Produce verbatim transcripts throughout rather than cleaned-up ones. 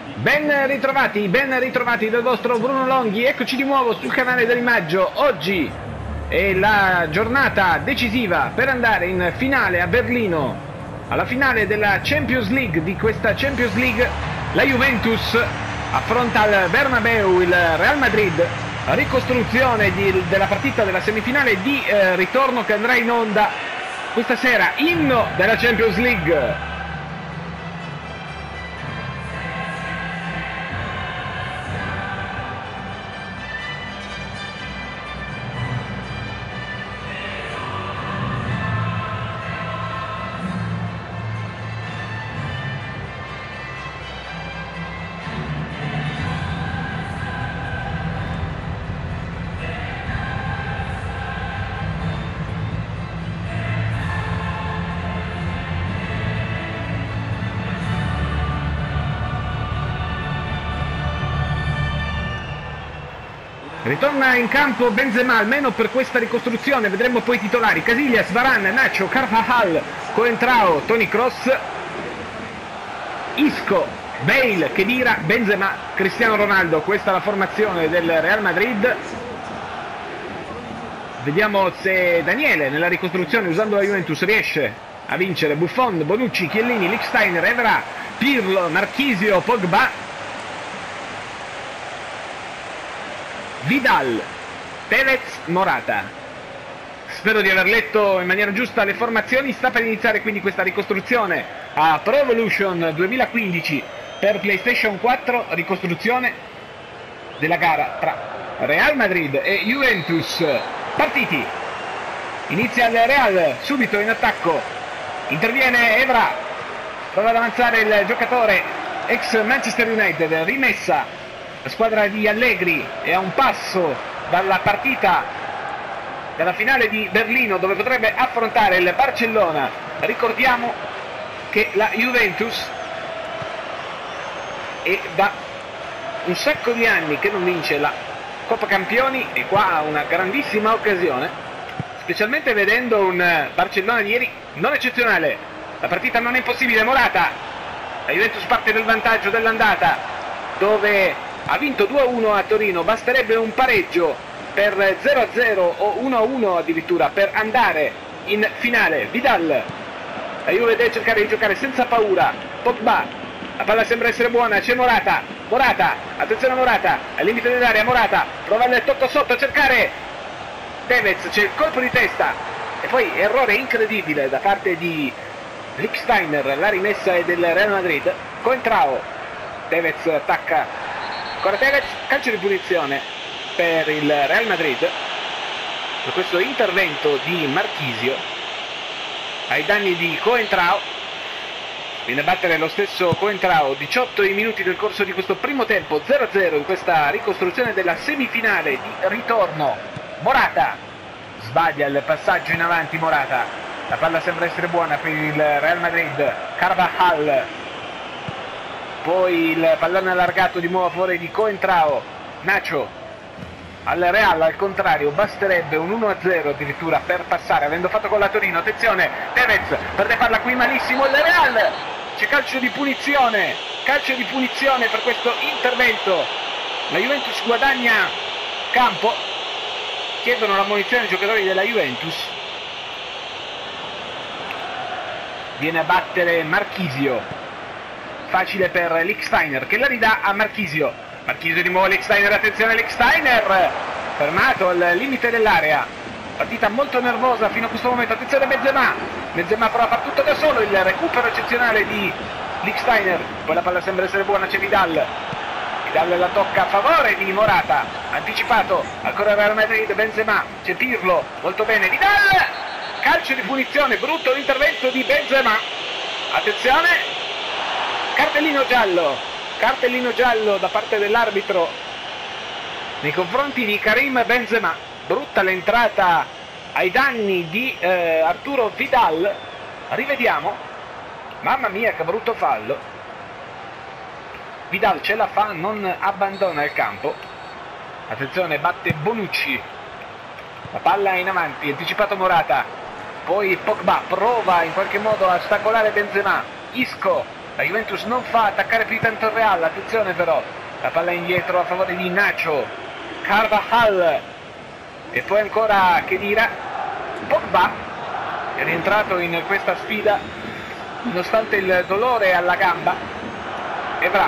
Ben ritrovati, ben ritrovati dal vostro Bruno Longhi, eccoci di nuovo sul canale dell'Imaggio. Oggi è la giornata decisiva per andare in finale a Berlino, alla finale della Champions League. Di questa Champions League la Juventus affronta al Bernabeu il Real Madrid, ricostruzione di, della partita della semifinale di eh, ritorno che andrà in onda questa sera, inno della Champions League. Ritorna in campo Benzema, almeno per questa ricostruzione. Vedremo poi i titolari: Casillas, Varane, Nacho, Carvajal, Coentrao, Toni Kroos, Isco, Bale, Khedira, Benzema, Cristiano Ronaldo. Questa è la formazione del Real Madrid. Vediamo se Daniele nella ricostruzione, usando la Juventus, riesce a vincere. Buffon, Bonucci, Chiellini, Lichtsteiner, Evra, Pirlo, Marchisio, Pogba, Vidal, Tevez, Morata. Spero di aver letto in maniera giusta le formazioni. Sta per iniziare quindi questa ricostruzione a Pro Evolution duemilaquindici per PlayStation quattro, ricostruzione della gara tra Real Madrid e Juventus. Partiti. Inizia il Real, subito in attacco, interviene Evra, prova ad avanzare il giocatore ex Manchester United, rimessa. La squadra di Allegri è a un passo dalla partita, dalla finale di Berlino, dove potrebbe affrontare il Barcellona. Ricordiamo che la Juventus è da un sacco di anni che non vince la Coppa Campioni, e qua ha una grandissima occasione, specialmente vedendo un Barcellona di ieri non eccezionale. La partita non è impossibile. Morata, la Juventus parte del vantaggio dell'andata, dove ha vinto due a uno a Torino. Basterebbe un pareggio per zero a zero o uno a uno addirittura per andare in finale. Vidal, la Juve deve cercare di giocare senza paura. Pogba, la palla sembra essere buona, c'è Morata, Morata, attenzione a Morata, al limite dell'area. Morata prova il tocco sotto a cercare Tevez, c'è il colpo di testa e poi errore incredibile da parte di Lichtsteiner. La rimessa è del Real Madrid. Coentrao, Tevez attacca, ancora Tevez, calcio di punizione per il Real Madrid per questo intervento di Marchisio ai danni di Coentrao. Viene a battere lo stesso Coentrao. Diciotto i minuti del corso di questo primo tempo, zero a zero in questa ricostruzione della semifinale di ritorno. Morata sbaglia il passaggio in avanti. Morata, la palla sembra essere buona per il Real Madrid. Carvajal, poi il pallone allargato di nuovo a favore di Coentrao. Nacho al Real, al contrario, basterebbe un uno a zero addirittura per passare, avendo fatto con la Torino. Attenzione, Tevez perde palla qui malissimo il Real. C'è calcio di punizione, calcio di punizione per questo intervento. La Juventus guadagna campo, chiedono l'ammonizione ai giocatori della Juventus. Viene a battere Marchisio, facile per Lichtsteiner che la ridà a Marchisio. Marchisio di nuovo, Lichtsteiner, attenzione Lichtsteiner, fermato al limite dell'area. Partita molto nervosa fino a questo momento. Attenzione Benzema, Benzema prova a far tutto da solo, il recupero eccezionale di Lichtsteiner, poi la palla sembra essere buona, c'è Vidal, Vidal la tocca a favore di Morata, anticipato ancora Real Madrid. Benzema, c'è Pirlo, molto bene, Vidal, calcio di punizione, brutto l'intervento di Benzema. Attenzione, cartellino giallo, cartellino giallo da parte dell'arbitro nei confronti di Karim Benzema. Brutta l'entrata ai danni di eh, Arturo Vidal. Rivediamo, mamma mia che brutto fallo. Vidal ce la fa, non abbandona il campo. Attenzione, batte Bonucci, la palla in avanti, anticipato Morata, poi Pogba prova in qualche modo a ostacolare Benzema. Isco La Juventus non fa attaccare più tanto il Real, attenzione però, la palla indietro a favore di Nacho, Carvajal, e poi ancora Khedira, Pogba è rientrato in questa sfida nonostante il dolore alla gamba, Evra,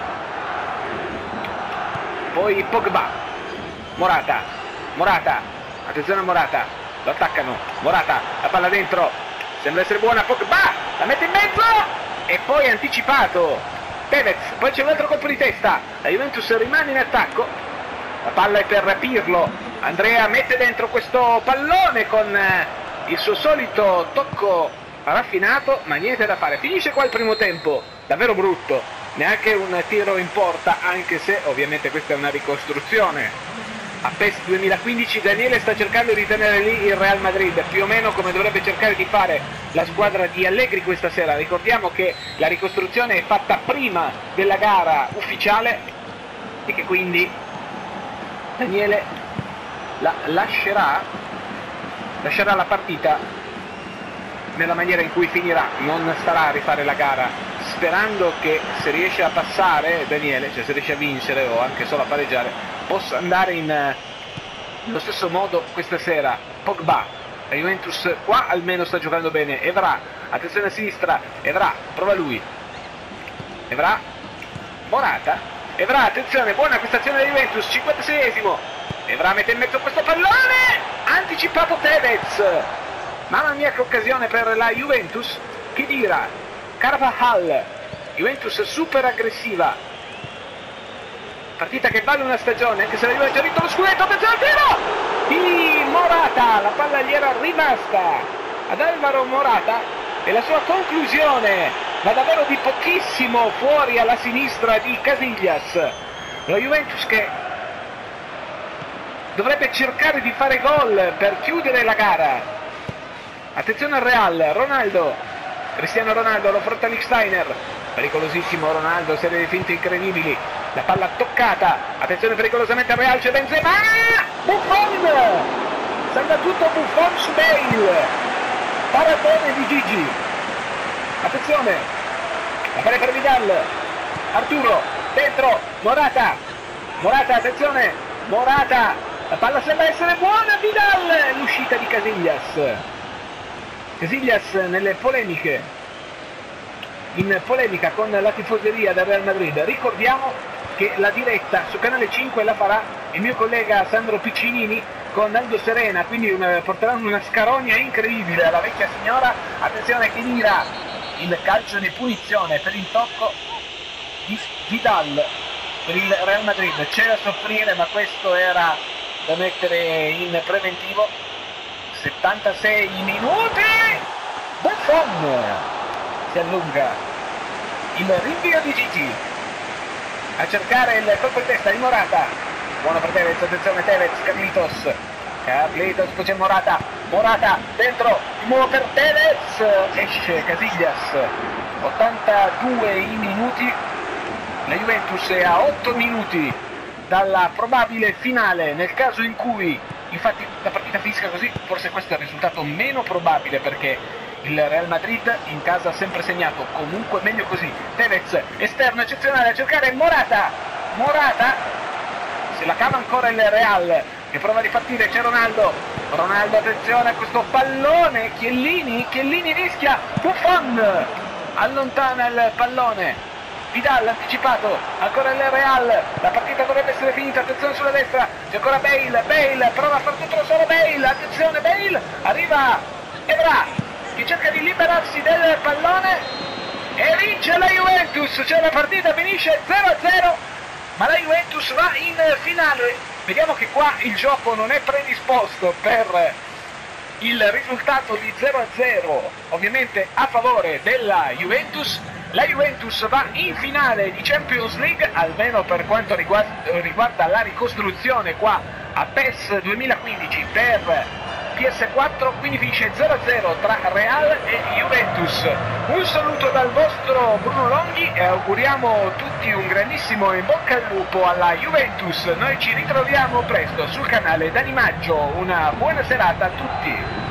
poi Pogba, Morata, Morata, attenzione a Morata, lo attaccano, Morata, la palla dentro, sembra essere buona, Pogba, la mette in mezzo! E poi anticipato Tevez, poi c'è un altro colpo di testa, la Juventus rimane in attacco, la palla è per Pirlo, Andrea mette dentro questo pallone con eh, il suo solito tocco raffinato, ma niente da fare, finisce qua il primo tempo, davvero brutto, neanche un tiro in porta, anche se ovviamente questa è una ricostruzione. A PES duemilaquindici Daniele sta cercando di tenere lì il Real Madrid, più o meno come dovrebbe cercare di fare la squadra di Allegri questa sera. Ricordiamo che la ricostruzione è fatta prima della gara ufficiale e che quindi Daniele la lascerà, lascerà la partita nella maniera in cui finirà, non starà a rifare la gara, sperando che se riesce a passare Daniele, cioè se riesce a vincere o anche solo a pareggiare, possa andare in eh, lo stesso modo questa sera. Pogba, la Juventus qua almeno sta giocando bene, Evra, attenzione a sinistra, Evra, prova lui, Evra, Morata, Evra, attenzione, buona questa azione della Juventus, cinquantaseiesimo, Evra mette in mezzo questo pallone, anticipato Tevez, mamma mia che occasione per la Juventus, Khedira, Carvajal, Juventus super aggressiva, partita che vale una stagione, anche se la Juve ha già vinto lo scudetto, attenzione al tiro di Morata, la palla gli era rimasta ad Alvaro Morata e la sua conclusione va davvero di pochissimo fuori alla sinistra di Casillas. La Juventus che dovrebbe cercare di fare gol per chiudere la gara. Attenzione al Real, Ronaldo, Cristiano Ronaldo, lo affronta Lichtsteiner, pericolosissimo Ronaldo, serie di finte incredibili, la palla toccata, attenzione pericolosamente al Real, c'è Benzema, Buffon, salva tutto Buffon su Bale, paratone di Gigi, attenzione, la palla per Vidal, Arturo, dentro, Morata, Morata, attenzione, Morata, la palla sembra essere buona, Vidal, l'uscita di Casillas, Casillas nelle polemiche, in polemica con la tifoseria del Real Madrid. Ricordiamo che la diretta su Canale cinque la farà il mio collega Sandro Piccinini con Aldo Serena, quindi una, porteranno una scarogna incredibile alla vecchia signora. Attenzione che mira il calcio di punizione per il tocco di Vidal per il Real Madrid, c'è da soffrire ma questo era da mettere in preventivo. settantasei minuti, Buffon si allunga, il rinvio di Gigi a cercare il colpo di testa di Morata, buono per Tevez, attenzione Tevez, Carlitos, Carlitos, poi c'è Morata, Morata dentro, di nuovo per Tevez, esce Casillas, ottantadue i minuti, la Juventus è a otto minuti dalla probabile finale, nel caso in cui infatti la partita finisca così, forse questo è il risultato meno probabile perché il Real Madrid in casa ha sempre segnato, comunque meglio così. Tevez, esterno eccezionale a cercare Morata, Morata, se la cava ancora il Real che prova a ripartire, c'è Ronaldo, Ronaldo attenzione a questo pallone, Chiellini, Chiellini rischia, Buffon allontana il pallone, Vidal anticipato, ancora il Real, la partita dovrebbe essere finita, attenzione sulla destra, c'è ancora Bale, Bale, prova a far tutto solo Bale, attenzione Bale, arriva Evra, che cerca di liberarsi del pallone e vince la Juventus, cioè la partita finisce zero a zero, ma la Juventus va in finale. Vediamo che qua il gioco non è predisposto per il risultato di zero a zero, ovviamente a favore della Juventus. La Juventus va in finale di Champions League, almeno per quanto riguarda, riguarda la ricostruzione qua a PES duemilaquindici per P S quattro, quindi finisce zero a zero tra Real e Juventus. Un saluto dal vostro Bruno Longhi e auguriamo tutti un grandissimo in bocca al lupo alla Juventus. Noi ci ritroviamo presto sul canale Dani Maggio, una buona serata a tutti.